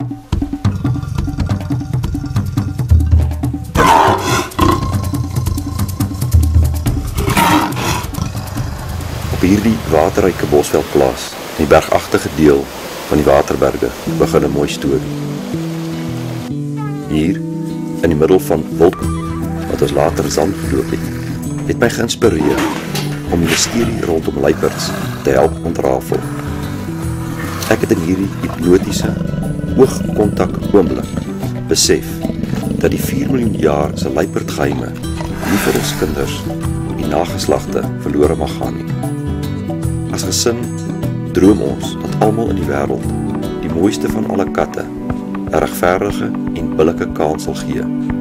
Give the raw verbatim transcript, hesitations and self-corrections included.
Op hierdie waterryke bosveldplaas, in die bergagtige deel van die Waterberge, begin 'n mooi storie. Hier, in die middel van wolke, wat ons later zand verloop het, het my geïnspireer om die misterie rondom luiperds te help ontrafel. Ek het in hierdie hypnotiese, oogkontak oomblik besef dat die vier miljoen jaar se luiperdgeheime nie vir ons kinders, die nageslagte, verlore mag gaan nie. As gesin droom ons dat almal in die wêreld die mooiste van alle katte 'n regverdige en billike kans sal gee